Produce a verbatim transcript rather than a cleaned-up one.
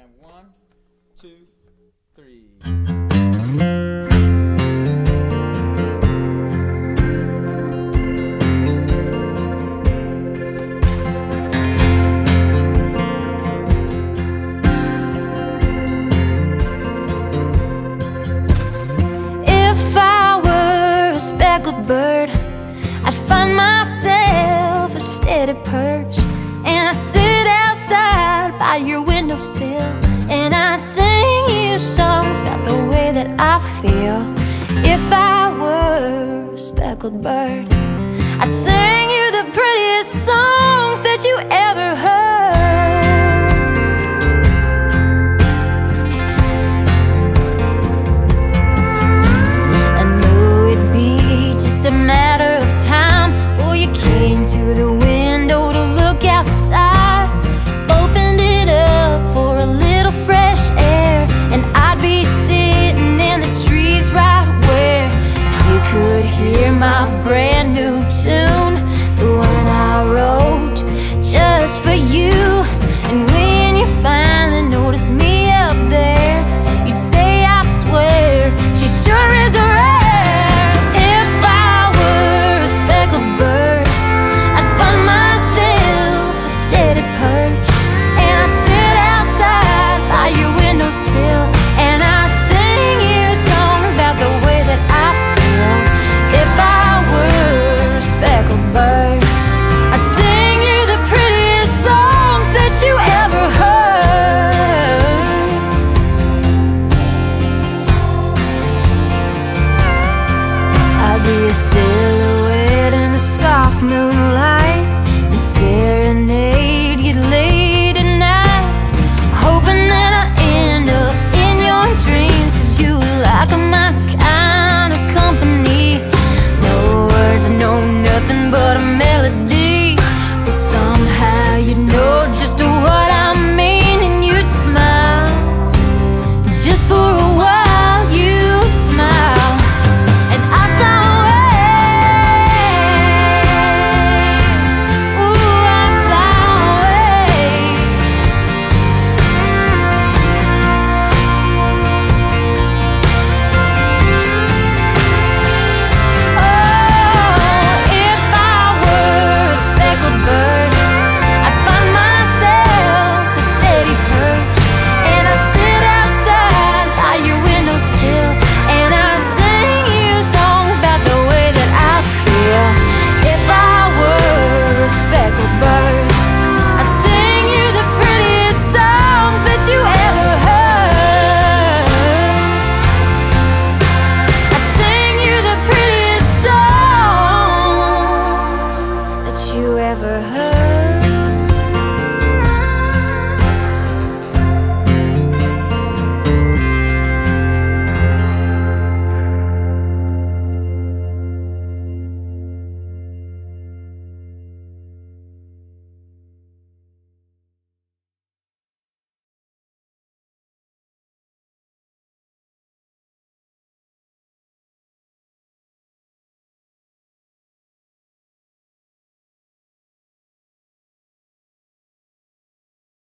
One, two, three. If I were a speckled bird, I'd find myself a steady perch, and I sit outside by your windowsill, and I sing you songs about the way that I feel. If I were a speckled bird, I'd sing you the prettiest songs that you ever heard. I knew it'd be just a matter of time before you came to the window to look outside, opened it up for a little fresh air, and I'd be sitting in the trees right where you could hear my brand new tune, the one I wrote just for you. And when you finally notice me up there, you'd say, I swear, she sure is rare. If I were a speckled bird, I'd find myself a steady perch, and I'd sit outside by your windowsill, and I'd sing you songs about the way that I feel. If I were a speckled bird, I'd sing you the prettiest songs that you ever heard. I'd be a silhouette in the soft moonlight and serenade you late at night, hoping that I end up in your dreams, 'cause you like my kind of company. No words, no nothing but a melody, but somehow you know just what I mean, and you'd smile. Just for a while you'd smile, and I'd fly away. Ooh, I'd fly away. Oh, if I were a speckled bird, I'd find myself a steady perch, and I'd sit outside by your windowsill, and I'd sing you songs about the way that I feel. If I were a speckled bird, I'd sing you the prettiest songs that you ever heard. I'd sing you the prettiest songs that you ever heard.